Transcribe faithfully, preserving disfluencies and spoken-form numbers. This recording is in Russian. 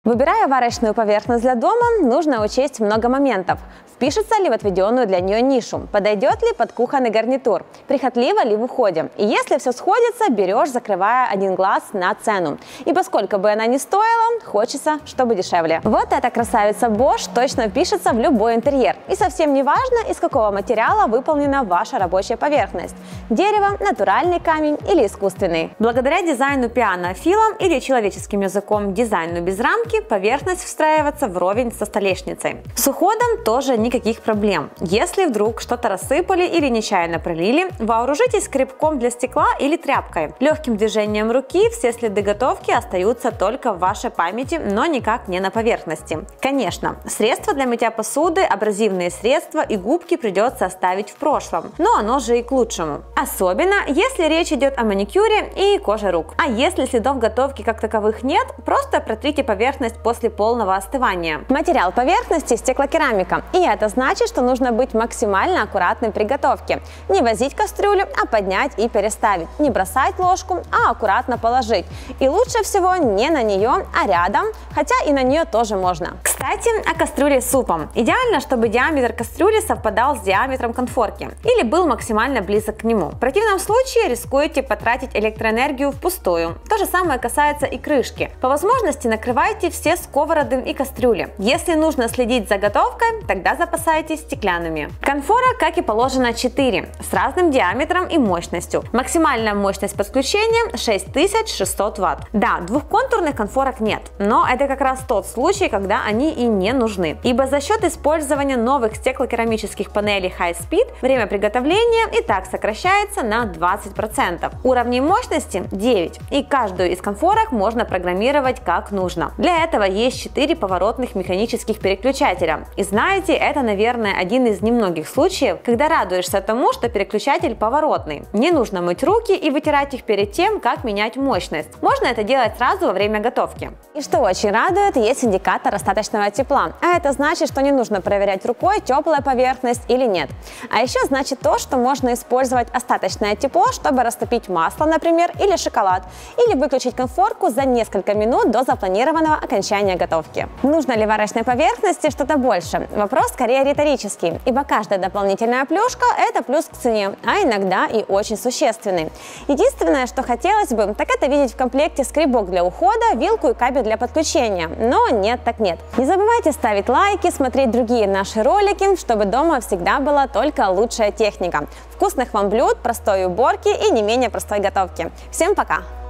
Выбирая варочную поверхность для дома, нужно учесть много моментов. Впишется ли в отведенную для нее нишу, подойдет ли под кухонный гарнитур, прихотливо ли в уходе. И если все сходится, берешь, закрывая один глаз на цену. И поскольку бы она не стоила, хочется, чтобы дешевле. Вот эта красавица Bosch точно впишется в любой интерьер. И совсем не важно, из какого материала выполнена ваша рабочая поверхность – дерево, натуральный камень или искусственный. Благодаря дизайну пиано-филом или человеческим языком дизайну без рамки, поверхность встраивается вровень со столешницей. С уходом тоже никаких проблем. Если вдруг что-то рассыпали или нечаянно пролили, вооружитесь скребком для стекла или тряпкой. Легким движением руки все следы готовки остаются только в вашей памяти, но никак не на поверхности. Конечно, средства для мытья посуды, абразивные средства и губки придется оставить в прошлом, но оно же и к лучшему. Особенно, если речь идет о маникюре и коже рук. А если следов готовки как таковых нет, просто протрите поверхность после полного остывания. Материал поверхности – стеклокерамика, и это значит, что нужно быть максимально аккуратным при готовке. Не возить кастрюлю, а поднять и переставить. Не бросать ложку, а аккуратно положить. И лучше всего не на нее, а рядом, хотя и на нее тоже можно. Кстати, о кастрюле с супом. Идеально, чтобы диаметр кастрюли совпадал с диаметром конфорки или был максимально близок к нему. В противном случае рискуете потратить электроэнергию впустую. То же самое касается и крышки. По возможности накрывайте все сковороды и кастрюли. Если нужно следить за готовкой, тогда запасайтесь стеклянными. Конфора, как и положено, четыре, с разным диаметром и мощностью. Максимальная мощность подключения шесть тысяч шестьсот ватт. Да, двухконтурных конфорок нет, но это как раз тот случай, когда они и не нужны. Ибо за счет использования новых стеклокерамических панелей High Speed время приготовления и так сокращается на двадцать процентов. Уровней мощности девять, и каждую из конфорок можно программировать как нужно. Для этого есть четыре поворотных механических переключателя. И знаете, это, наверное, один из немногих случаев, когда радуешься тому, что переключатель поворотный. Не нужно мыть руки и вытирать их перед тем, как менять мощность. Можно это делать сразу во время готовки. И что очень радует, есть индикатор остаточного тепла. А это значит, что не нужно проверять рукой, теплая поверхность или нет. А еще значит то, что можно использовать остаточное тепло, чтобы растопить масло, например, или шоколад, или выключить конфорку за несколько минут до запланированного окончания готовки. Нужно ли варочной поверхности что-то больше? Вопрос скорее риторический, ибо каждая дополнительная плюшка – это плюс к цене, а иногда и очень существенный. Единственное, что хотелось бы, так это видеть в комплекте скребок для ухода, вилку и кабель для подключения, но нет так нет. Не забывайте ставить лайки, смотреть другие наши ролики, чтобы дома всегда была только лучшая техника. Вкусных вам блюд, простой уборки и не менее простой готовки. Всем пока!